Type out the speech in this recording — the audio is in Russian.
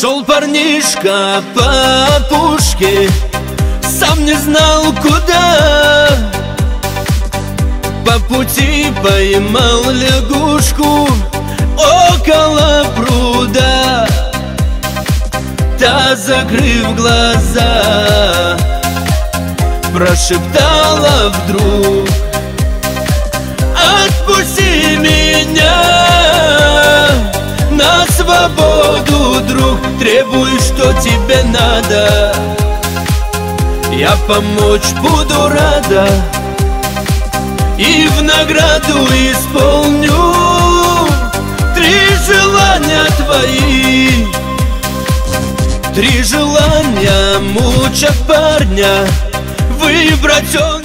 Шел парнишка по опушке, сам не знал куда. По пути поймал лягушку около пруда. Та, закрыв глаза, прошептала вдруг: отпусти меня на свободу, друг. Требуй, что тебе надо, я помочь буду рада, и в награду исполню 3 желания твои. 3 желания мучат парня, выбрать он